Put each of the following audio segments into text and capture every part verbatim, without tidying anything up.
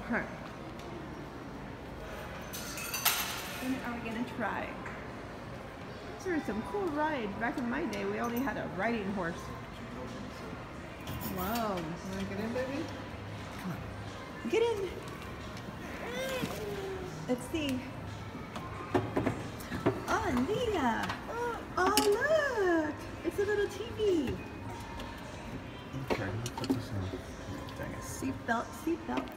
Okay. When are we gonna try? These are some cool rides. Back in my day, we only had a riding horse. Wow. Wanna get in, baby? Get in. Let's see. Oh, Leah. Oh, look. It's a little T V. Okay, let's put this in. Dang it. Seatbelt, seatbelts.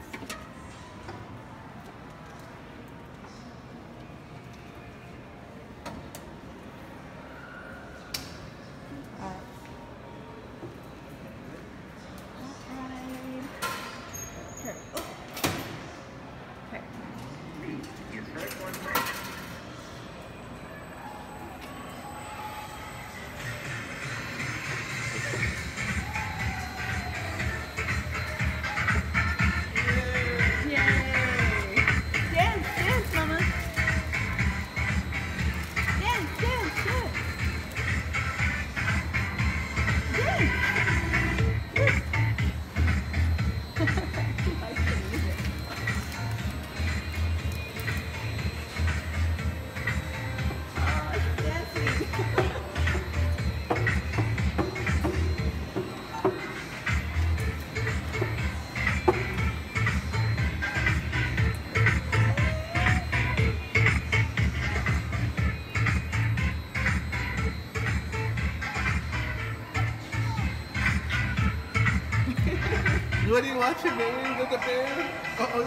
What are you watching, baby? With the bear? Oh, oh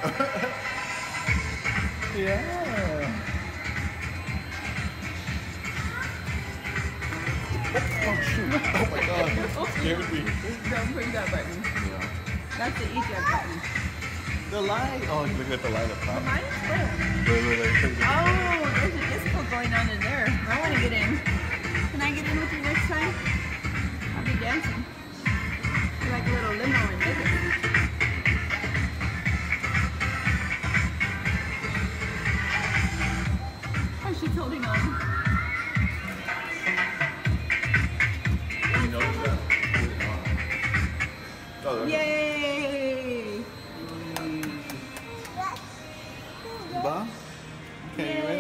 yeah. Yeah. Oh, shoot. Oh, my God. Scared me. Don't push that button. Yeah. That's the eject button. The light. Oh, you're looking at the light up top. Mine's where? Wait, wait, wait. Oh, there's a disco going on in there. I want to get in. Can I get in with you next time? I'll be dancing. You're like a little limo in Vegas. Oh, she's holding on. Oh, Yay! Ba? Okay, you